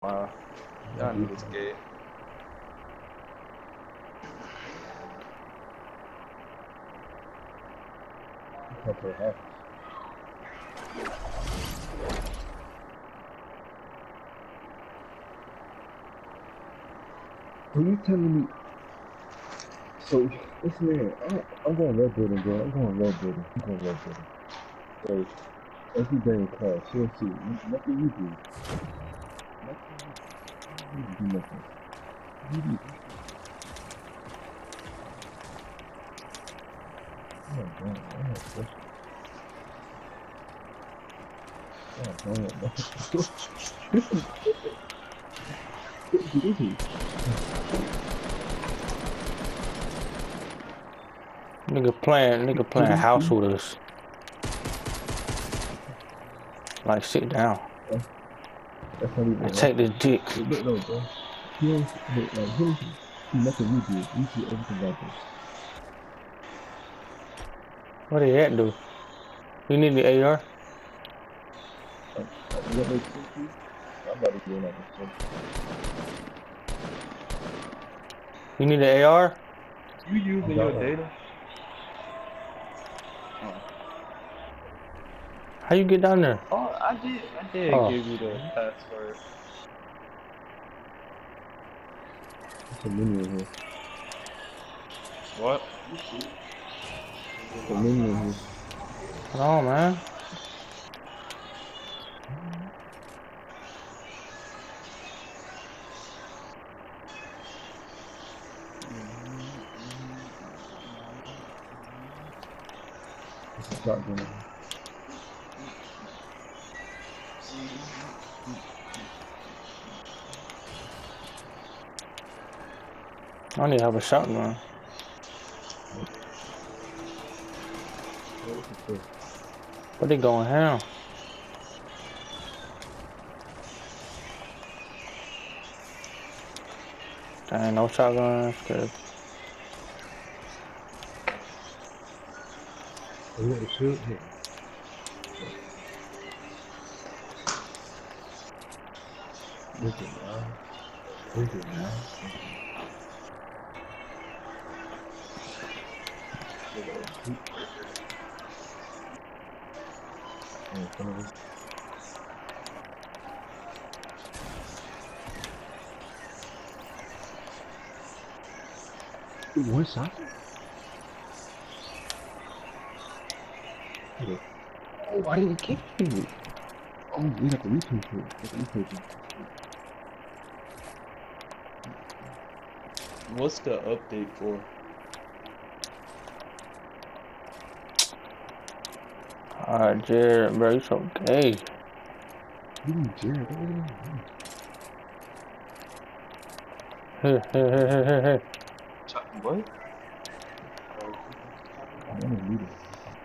Wow. Y'all niggas scared. Are you telling me? So, listen, I'm going red building, bro. I'm going red building. So, every day in class, she'll see nothing you do. You do nothing. You do. Oh, damn. Nigga playing house with us. Like, sit down. And take this dick. No, bro. He don't see nothing you do. You see everything I do. What did that do? You need the AR? That makes sense to you? I'm about to get like this. You need the AR? You using your data? How you get down there? Oh, I did give you the password. It's a menu in here. What? It's a menu in here. Hold on, man. It's a shotgun. I need to have a shotgun. But they going ham. Dang, no shotgun. Good. You want to shoot? Yeah. Look at now. One shot? Oh, I didn't kick you. Oh, we got the replay for it. What's the update for? Alright, Jared, bro, you so gay. Jared, Here. What? I don't need it.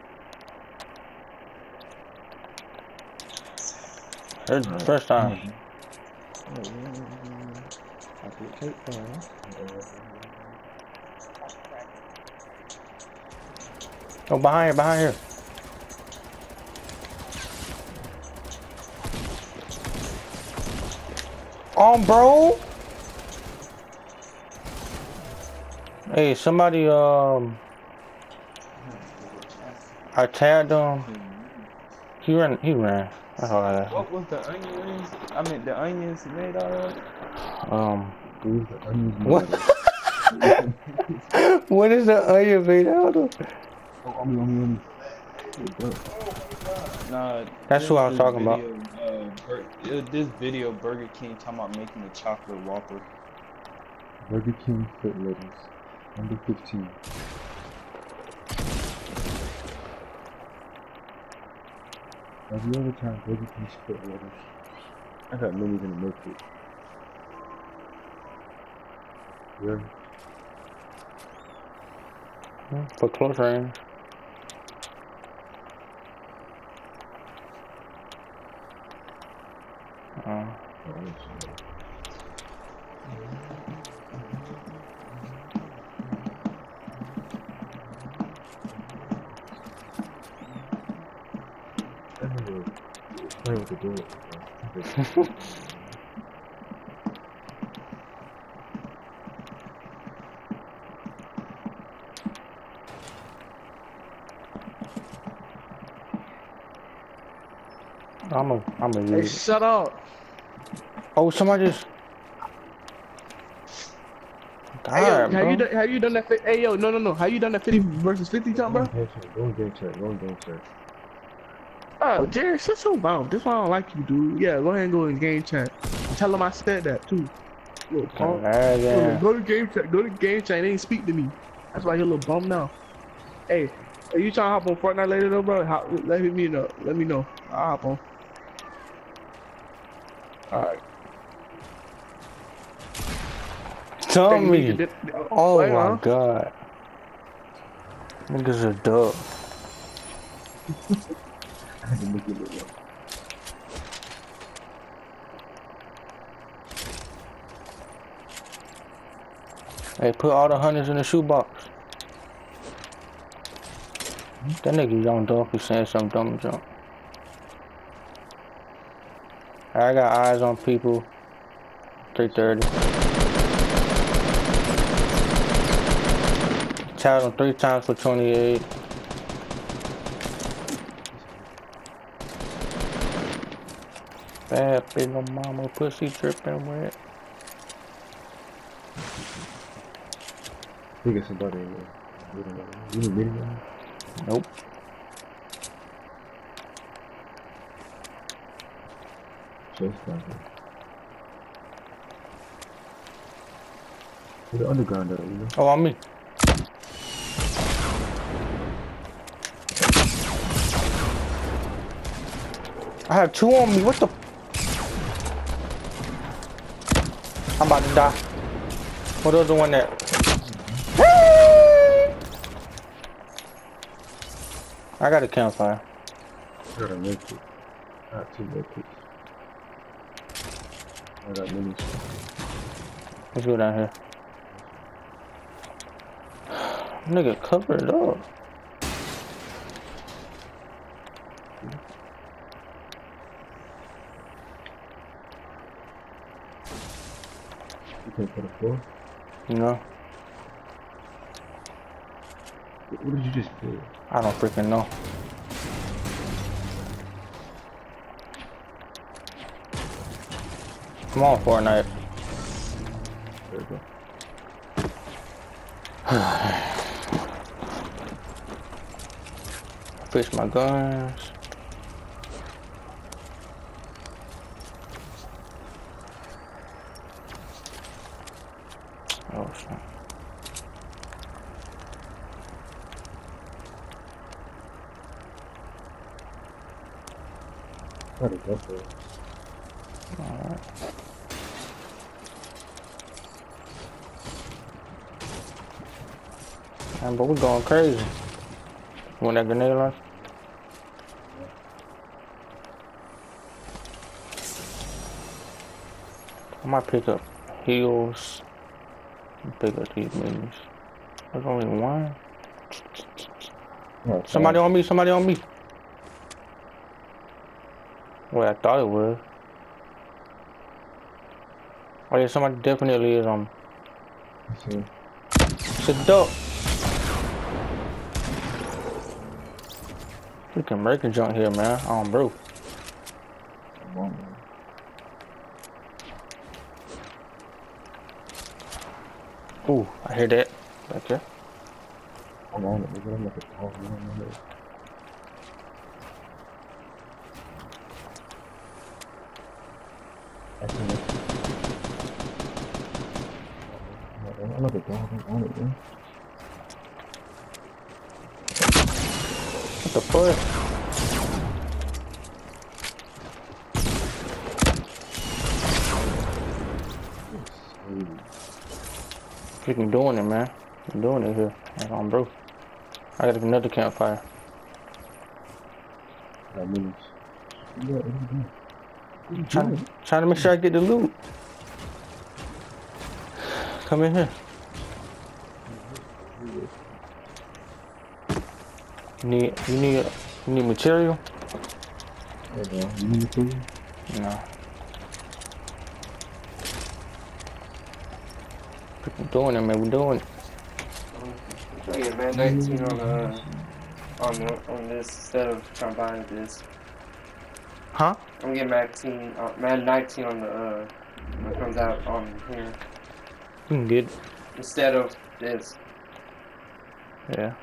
Here's the first time. Oh, behind here. Bro. Hey, somebody, I tagged him. He ran. That's all I got. What was the onions? I mean, the onions made out of? What? What is the onion made out of? Nah, that's what I was talking about. This video, Burger King talking about making a chocolate Whopper. Burger King foot lettuce, number 15. Have you ever tried Burger King's foot lettuce? I got many gonna make it. Yeah. For close range. I'm a Hey, use it. shut up. Oh, somebody just. Hey yo, God, bro. have you done that? Hey yo, no. Have you done that 50 versus 50 time, bro? Go in game check. Go in game check. Oh, Jerry, shut your mouth. This why I don't like you, dude. Yeah, go ahead and go in game chat. Tell him I said that too. Little punk. Yeah. Go to game chat. Go to game chat. They ain't speak to me. That's why he a little bum now. Hey, are you trying to hop on Fortnite later though, bro? Let me know. Let me know. I'll hop on. Alright. Tell me. Oh Wait, my god. Niggas are dumb. I had to look at it. Hey, put all the hunters in the shoebox. That nigga young dog is saying some dumb junk. I got eyes on people. 330. Tagged him 3 times for 28. Bad big ol' mama pussy dripping wet. We got somebody in there. You need video? Nope. Just like it. To the underground though, you know? Oh, on me. I have 2 on me. What the? I'm about to die. What other one that? I got a campfire. I got a med kit. I got 2 med kits. I got minis. Let's go down here. Nigga, cover it up. You can't put a floor? You know? What did you just do? I don't freaking know. Come on, Fortnite. There we go. Fix my guns. Oh shit. Gotta go for it. Alright. Man, but we going crazy. You want that grenade launcher? I might pick up heals and pick up these minis. There's only one. Oh, Somebody on me, somebody on me. Well, I thought it was. Oh yeah, somebody definitely is on me. see. It's a duck. Freaking American junk here, man. Bro. Come on, man. Ooh, I hear that. Back there. I'm on it, nigga. I'm like a dog. I'm on it. I'm like a dog. I'm on it, man. What the fuck? Freaking doing it, man. I'm doing it here. Bro. I got another campfire. That means. Yeah, Trying to make sure I get the loot. Come in here. You need material? You need to? No. Freaking doing it, man. We're doing it. Yeah, man, 19 on this instead of trying to buy this. Huh? I'm getting Madden 19 on the when it comes out on here You can get. instead of this. Yeah.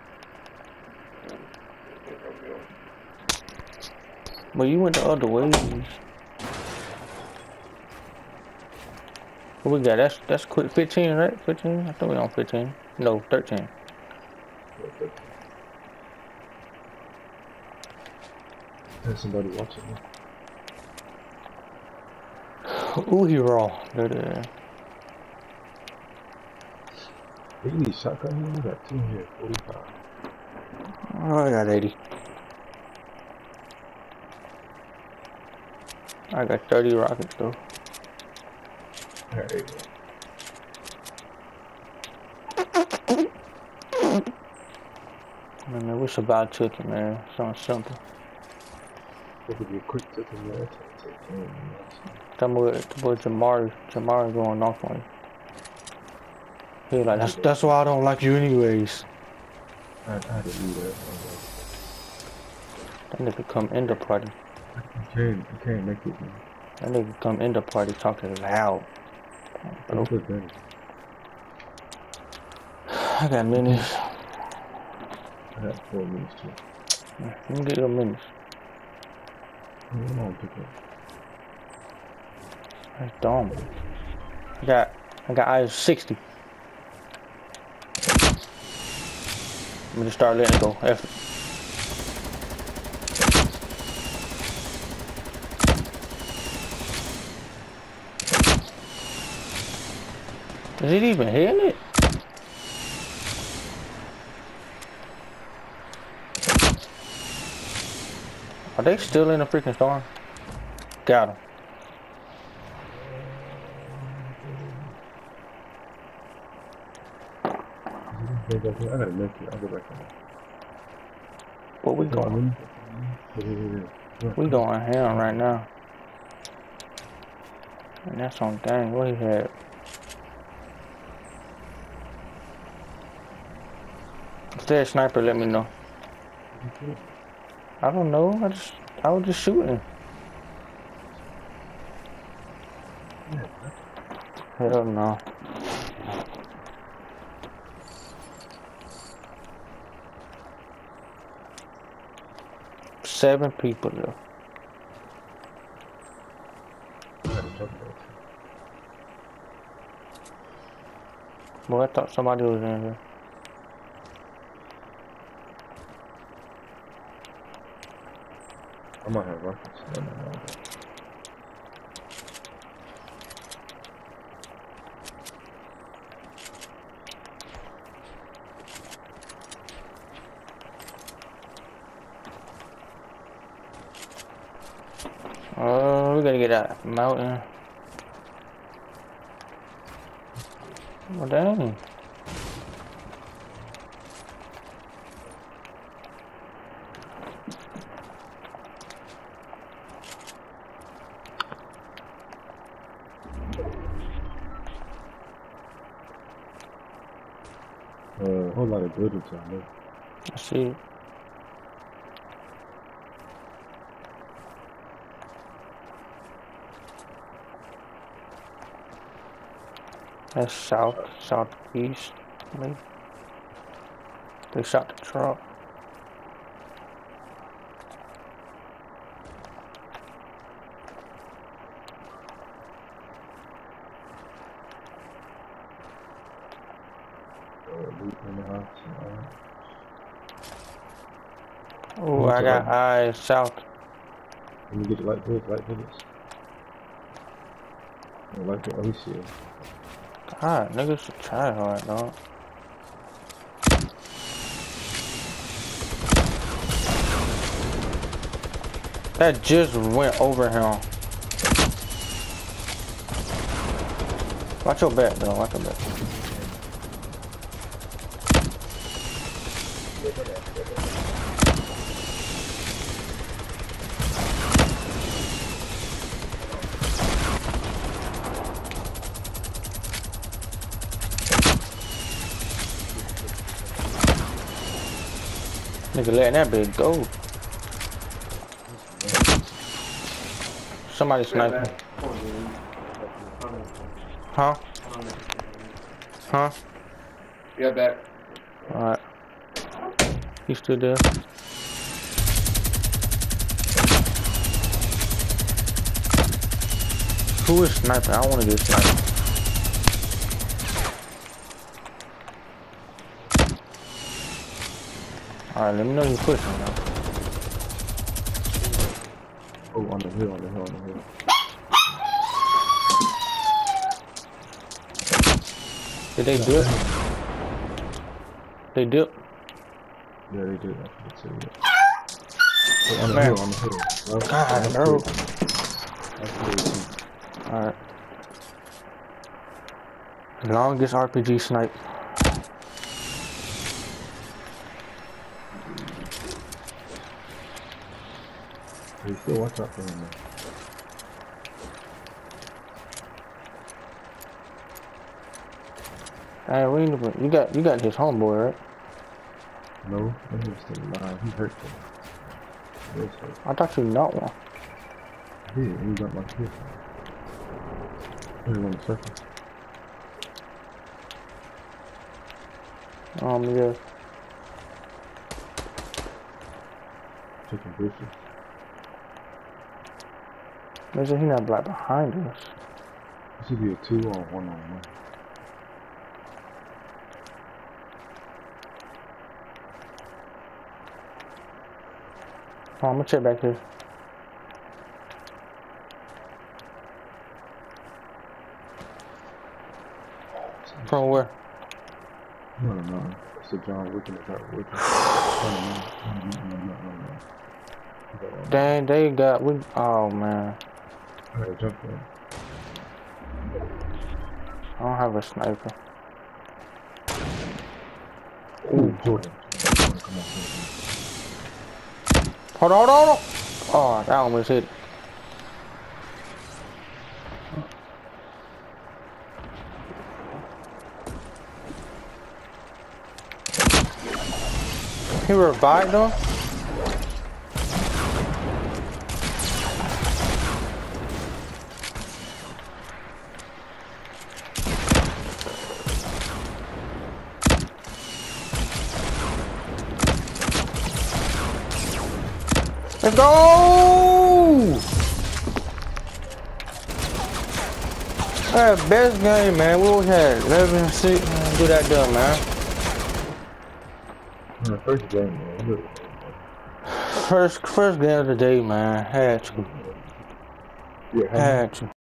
Well, you went the other way. What we got? That's quick 15, right? 15? I think we on 15. No, 13. There's somebody watching me. Ooh, he raw. There. You need shotgun here? I got 245. Oh, I got 80. I got 30 rockets though. Alright. Man, what's about chicken, man? Something simple. It could be a quick tip in there. That boy Jamar going off on you. He like, that's why I don't like you anyways. I had to do that. That nigga come in the party. You can't make it, man. That nigga come in the party talking loud. Bro. I got minis. I got 4 minutes too. You can get your minis. Come on, pick up. That's dumb. I got eyes 60. I'm gonna start letting it go. F. Is it even hitting it? Are they still in the freaking storm? Got him. I gotta make it. I'll go back on. What we going? We going ham right now. And that's on dang. What he had? If there's a sniper, let me know. I don't know. I was just shooting. Hell no. Seven people left. Boy, I thought somebody was in here. I might have rockets. Oh, we gotta get out mountain. Well, dang. A whole lot of buildings out there. I see it. That's southeast, maybe. They shot the truck. Loot in the house. Oh, I got eyes south. Let me get the light bullets. Oh, we see it. God, niggas should try hard, dog. That just went over him. Watch your back, though. Watch your back. Nigga letting that bitch go. Somebody sniping. Huh? Huh? Yeah, back. Alright. He stood there. Who is sniping? I want to get sniped. Alright, let me know you're pushing now. Oh, on the hill, on the hill, on the hill. Did they dip? They dip? Yeah, they did. I should say that. Oh, on the Man. hill, on the hill. Well, God, bro. that's Alright. Longest RPG snipe. You still watch out for him, man. Hey, we need to, you got his homeboy, right? No, he's still alive. He hurt him. He is hurt. I thought you knocked one. Yeah, he got like this. He's on the surface. Yeah. Taking bushes. Maybe he not like behind us. This should be a 2 or 1-on-1. Oh, I'm gonna check back here. From where? No, no. It's a John Wick in the dark Wick. Dang, they got we. Oh man, Alright, jump in. I don't have a sniper. Ooh, Jordan. Come on, come on. Hold on, hold on, hold on. Oh, that almost hit. He revived though. Let's go! That best game, man. We always had 11-6. Man, do that done, man. In the first game, man. Look. First game of the day, man. Had to. Yeah, Had to.